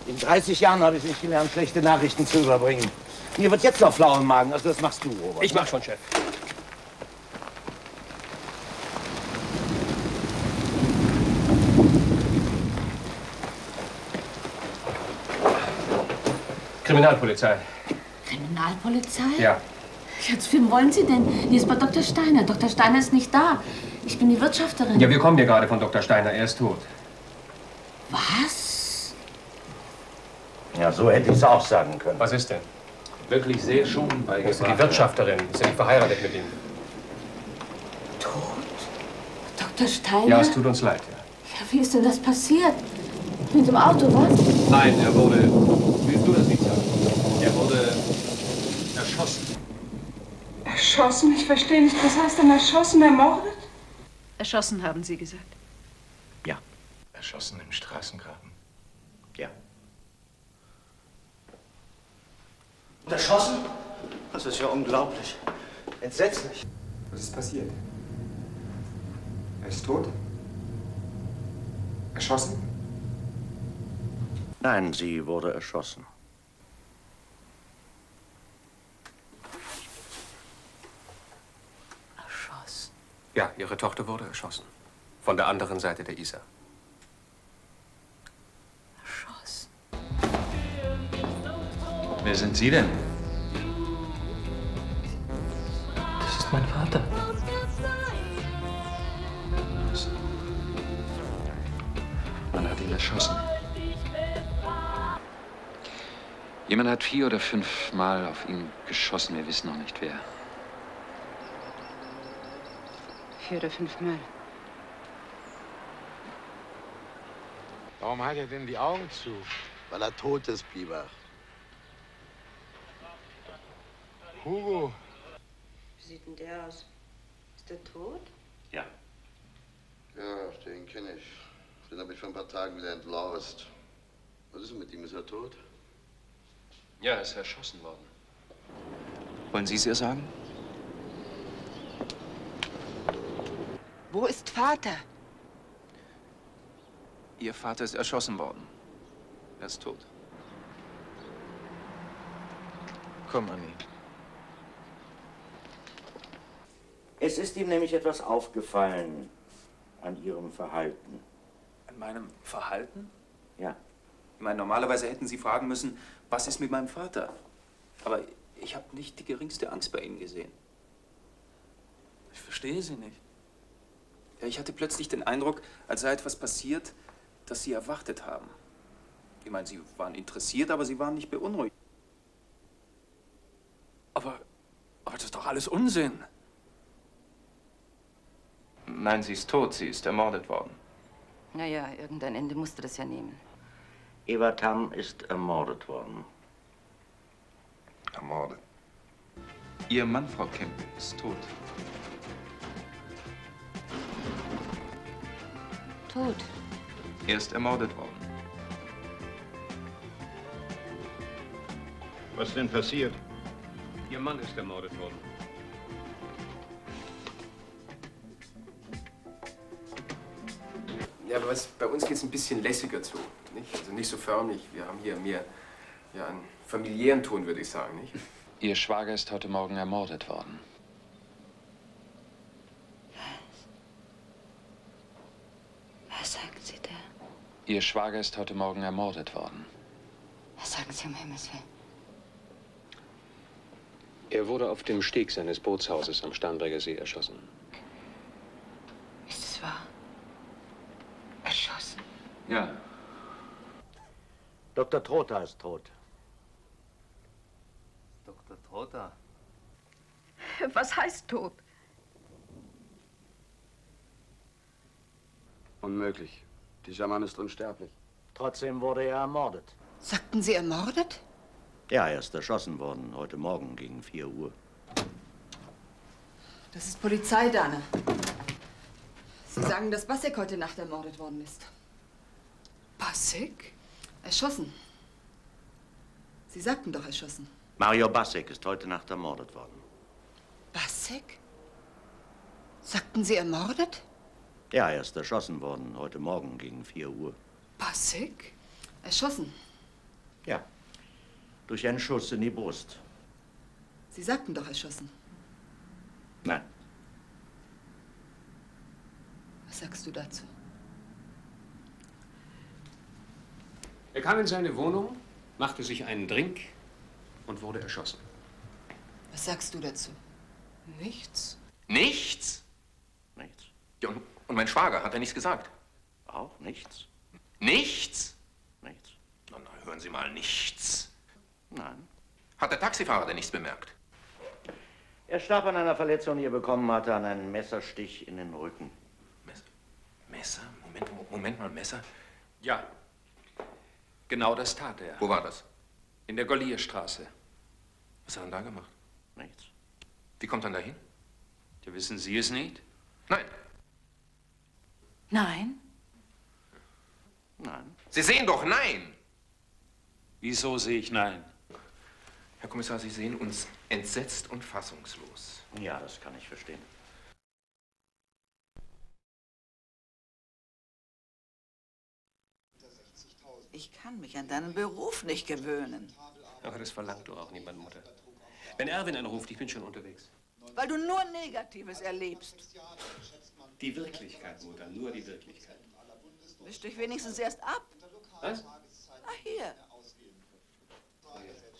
In 30 Jahren habe ich nicht gelernt, schlechte Nachrichten zu überbringen. Mir wird jetzt noch flau im Magen, also das machst du, Robert. Ich mach schon, Chef. Kriminalpolizei. Kriminalpolizei? Ja. Ja, zu wem wollen Sie denn? Hier ist bei Dr. Steiner. Dr. Steiner ist nicht da. Ich bin die Wirtschafterin. Ja, wir kommen hier gerade von Dr. Steiner. Er ist tot. Was? Ja, so hätte ich es auch sagen können. Was ist denn? Wirklich sehr schon beigebracht. Die Wirtschafterin. Ist ja nicht verheiratet mit ihm. Tot? Dr. Steiner? Ja, es tut uns leid. Ja. Ja, wie ist denn das passiert? Mit dem Auto, was? Nein, er wurde, willst du das nicht sagen? Er wurde erschossen. Erschossen? Ich verstehe nicht, was heißt denn erschossen, ermordet? Erschossen, haben Sie gesagt. Ja. Erschossen im Straßengraben. Ja. Erschossen? Das ist ja unglaublich. Entsetzlich. Was ist passiert? Er ist tot? Erschossen? Nein, sie wurde erschossen. Erschossen? Ja, ihre Tochter wurde erschossen. Von der anderen Seite der Isar. Erschossen? Wer sind Sie denn? Das ist mein Vater. Man hat ihn erschossen. Jemand hat 4 oder 5 Mal auf ihn geschossen. Wir wissen noch nicht, wer. 4 oder 5 Mal. Warum hat er denn die Augen zu? Weil er tot ist, Biber. Hugo. Wie sieht denn der aus? Ist der tot? Ja. Ja, den kenne ich. Den habe ich vor ein paar Tagen wieder entlaust. Was ist denn mit ihm? Ist er tot? Ja, er ist erschossen worden. Wollen Sie es ihr sagen? Wo ist Vater? Ihr Vater ist erschossen worden. Er ist tot. Komm, Annie. Es ist ihm nämlich etwas aufgefallen an Ihrem Verhalten. An meinem Verhalten? Ja. Ich meine, normalerweise hätten Sie fragen müssen, was ist mit meinem Vater? Aber ich habe nicht die geringste Angst bei Ihnen gesehen. Ich verstehe Sie nicht. Ja, ich hatte plötzlich den Eindruck, als sei etwas passiert, das Sie erwartet haben. Ich meine, Sie waren interessiert, aber Sie waren nicht beunruhigt. Aber das ist doch alles Unsinn. Nein, sie ist tot. Sie ist ermordet worden. Naja, irgendein Ende musste das ja nehmen. Eva Tam ist ermordet worden. Ermordet. Ihr Mann, Frau Campbell, ist tot. Tot. Er ist ermordet worden. Was denn passiert? Ihr Mann ist ermordet worden. Ja, aber bei uns geht es ein bisschen lässiger zu, nicht? Also nicht so förmlich. Wir haben hier mehr ja, einen familiären Ton, würde ich sagen, nicht? Ihr Schwager ist heute Morgen ermordet worden. Was sagen Sie da? Ihr Schwager ist heute Morgen ermordet worden. Was sagen Sie um Himmels Willen? Er wurde auf dem Steg seines Bootshauses am Starnberger See erschossen. Ist es wahr? Erschossen? Ja. Dr. Trotha ist tot. Dr. Trotha? Was heißt tot? Unmöglich. Dieser Mann ist unsterblich. Trotzdem wurde er ermordet. Sagten Sie ermordet? Ja, er ist erschossen worden, heute Morgen gegen 4 Uhr. Das ist Polizei, Dana. Sie sagen, dass Bassek heute Nacht ermordet worden ist. Bassek? Erschossen. Sie sagten doch erschossen. Mario Bassek ist heute Nacht ermordet worden. Bassek? Sagten Sie ermordet? Ja, er ist erschossen worden, heute Morgen gegen 4 Uhr. Bassek? Erschossen. Ja, durch einen Schuss in die Brust. Sie sagten doch erschossen. Nein. Was sagst du dazu? Er kam in seine Wohnung, machte sich einen Drink und wurde erschossen. Was sagst du dazu? Nichts. Nichts? Nichts. Ja, und mein Schwager, hat er nichts gesagt? Auch nichts. Nichts? Nichts. Na, hören Sie mal, nichts. Nein. Hat der Taxifahrer denn nichts bemerkt? Er starb an einer Verletzung, die er bekommen hatte, an einem Messerstich in den Rücken. Messer? Moment mal, Messer? Ja. Genau das tat er. Wo war das? In der Gollierstraße. Was hat er denn da gemacht? Nichts. Wie kommt er denn da hin? Ja, wissen Sie es nicht? Nein. Nein? Nein. Sie sehen doch nein! Wieso sehe ich nein? Herr Kommissar, Sie sehen uns entsetzt und fassungslos. Ja, das kann ich verstehen. Ich kann mich an deinen Beruf nicht gewöhnen. Aber das verlangt doch auch niemand, Mutter. Wenn Erwin anruft, ich bin schon unterwegs. Weil du nur Negatives erlebst. Die Wirklichkeit, Mutter, nur die Wirklichkeit. Wisch dich wenigstens erst ab. Was? Ah, hier.